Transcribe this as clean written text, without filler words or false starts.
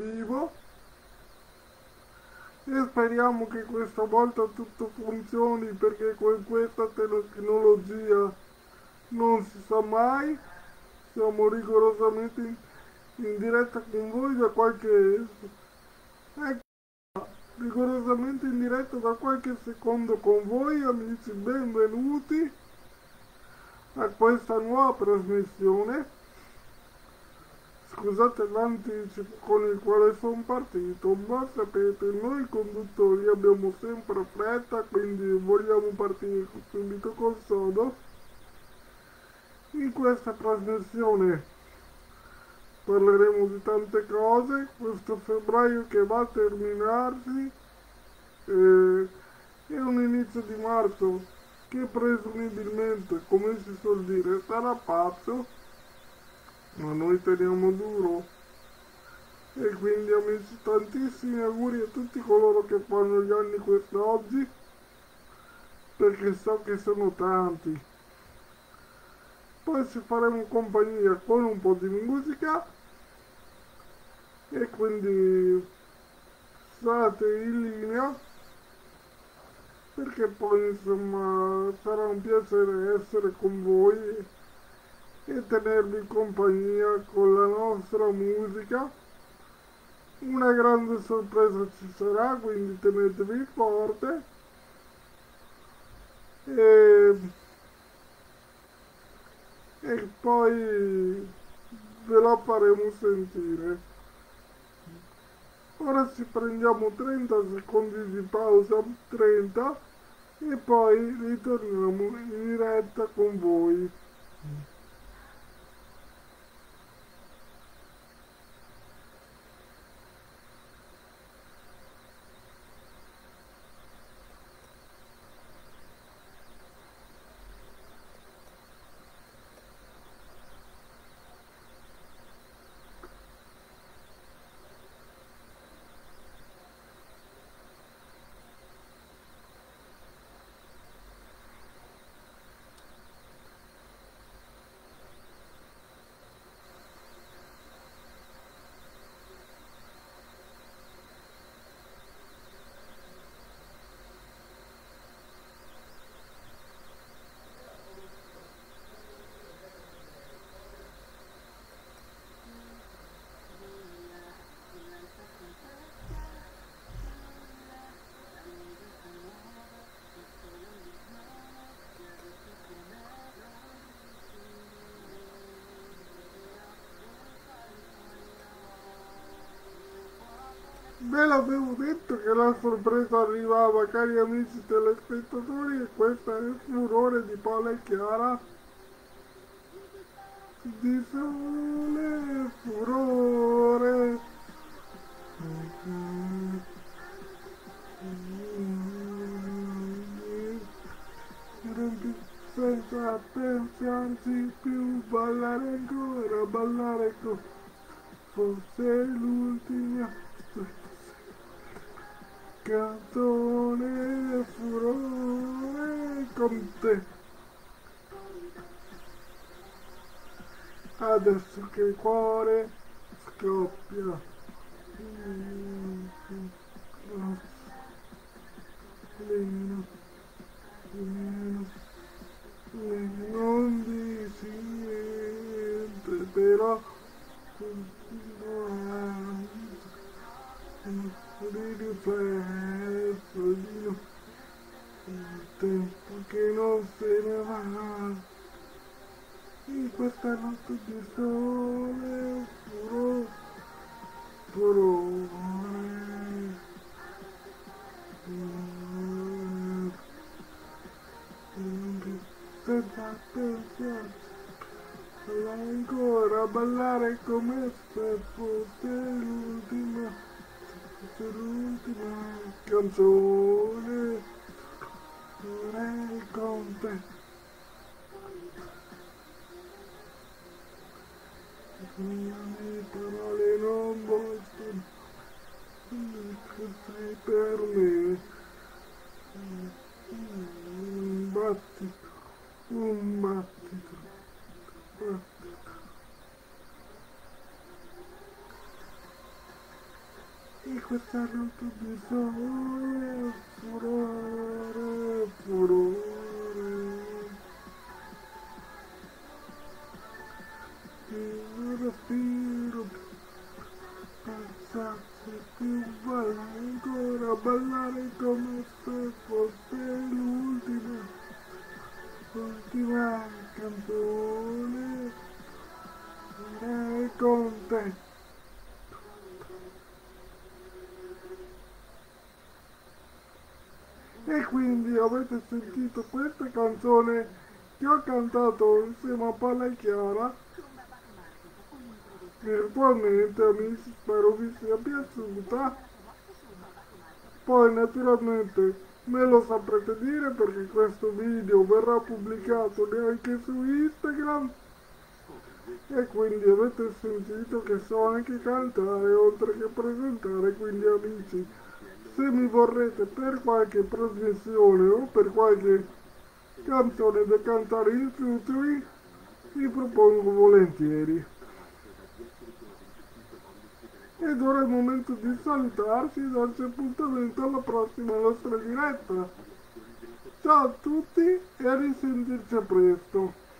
vivo e speriamo che questa volta tutto funzioni perché con questa tecnologia non si sa mai. Siamo rigorosamente in diretta con voi da qualche... Ecco, rigorosamente in diretta da qualche secondo con voi, amici, benvenuti a questa nuova trasmissione. Scusate l'anticipo con il quale sono partito, ma sapete, noi conduttori abbiamo sempre fretta, quindi vogliamo partire subito col sodo. In questa trasmissione parleremo di tante cose, questo febbraio che va a terminarsi e un inizio di marzo che presumibilmente, come si suol dire, sarà pazzo, ma noi teniamo duro. E quindi amici, tantissimi auguri a tutti coloro che fanno gli anni quest'oggi, perché so che sono tanti. Poi ci faremo compagnia con un po' di musica e quindi state in linea perché poi insomma sarà un piacere essere con voi e tenervi compagnia con la nostra musica. Una grande sorpresa ci sarà, quindi tenetevi forte e, e poi ve la faremo sentire. Ora ci prendiamo 30 secondi di pausa, 30, e poi ritorniamo in diretta con voi. Ve l'avevo detto che la sorpresa arrivava, cari amici telespettatori, e questo è il furore di Paola e Chiara. Di sole furore. Senza pensarci più, ballare ancora, ballare forse l'ultima canzone furore con te. Adesso che il cuore scoppia. Lino, lino, lino, non dici niente, però di riflesso, Lino, il tempo che non se ne va. In questa notte di sole puro, furore, senza pensare, ancora ballare come se fosse l'ultima canzone, vorrei con te. Le mie parole non bastano, che sei per me un battito, un battito, battito. E questa notte di sole, furore, furore, il respiro, pensarsi più bello ancora, ballare come se fosse l'ultima canzone, sarei con te. E quindi avete sentito questa canzone che ho cantato insieme a Palla e Chiara virtualmente, amici, spero vi sia piaciuta. Poi naturalmente me lo saprete dire perché questo video verrà pubblicato anche su Instagram e quindi avete sentito che so anche cantare oltre che presentare, quindi amici, se mi vorrete per qualche trasmissione o per qualche canzone da cantare in futuri, vi propongo volentieri. Ed ora è il momento di salutarci e darci appuntamento alla prossima nostra diretta. Ciao a tutti e a risentirci a presto.